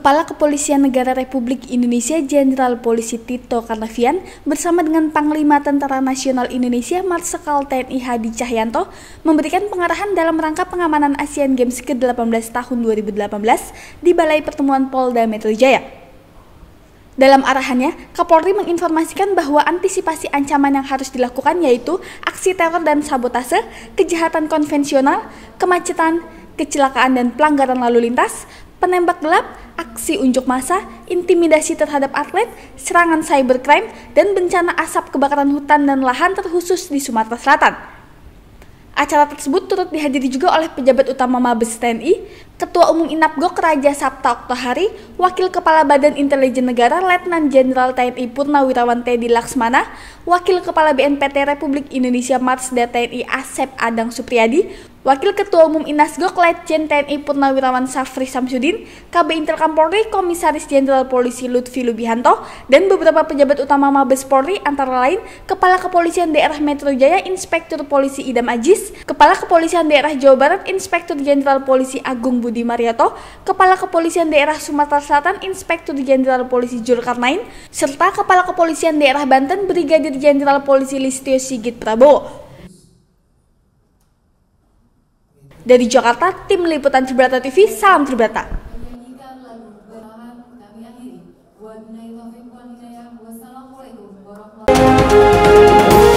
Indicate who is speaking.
Speaker 1: Kepala Kepolisian Negara Republik Indonesia Jenderal Polisi Tito Karnavian bersama dengan Panglima Tentara Nasional Indonesia Marsikal TNI Hadi Cahyanto memberikan pengarahan dalam rangka pengamanan Asian Games ke-18 tahun 2018 di Balai Pertemuan Polda Metro Jaya. Dalam arahannya, Kapolri menginformasikan bahwa antisipasi ancaman yang harus dilakukan yaitu aksi teror dan sabotase, kejahatan konvensional, kemacetan, kecelakaan dan pelanggaran lalu lintas, penembak gelap, aksi unjuk massa, intimidasi terhadap atlet, serangan cybercrime, dan bencana asap kebakaran hutan dan lahan terkhusus di Sumatera Selatan. Acara tersebut turut dihadiri juga oleh pejabat utama Mabes TNI, Ketua Umum Inapgok Raja Sabta Oktohari, Wakil Kepala Badan Intelijen Negara Letnan Jenderal TNI Purnawirawan Teddy Laksmana, Wakil Kepala BNPT Republik Indonesia Marsda TNI Asep Adang Supriyadi, Wakil Ketua Umum Inasgok Letjen TNI Purnawirawan Safri Samsudin, KB Intelkam Polri Komisaris Jenderal Polisi Lutfi Lubihanto, dan beberapa pejabat utama Mabes Polri antara lain Kepala Kepolisian Daerah Metro Jaya Inspektur Polisi Idam Aziz, Kepala Kepolisian Daerah Jawa Barat Inspektur Jenderal Polisi Agung Budi Marioto, Kepala Kepolisian Daerah Sumatera Selatan Inspektur Jenderal Polisi Zulkarnain, serta Kepala Kepolisian Daerah Banten Brigadir Jenderal Polisi Listio Sigit Prabowo. Dari Jakarta, Tim Liputan Tribrata TV, salam Tribrata. Wassalamualaikum warahmatullahi wabarakatuh.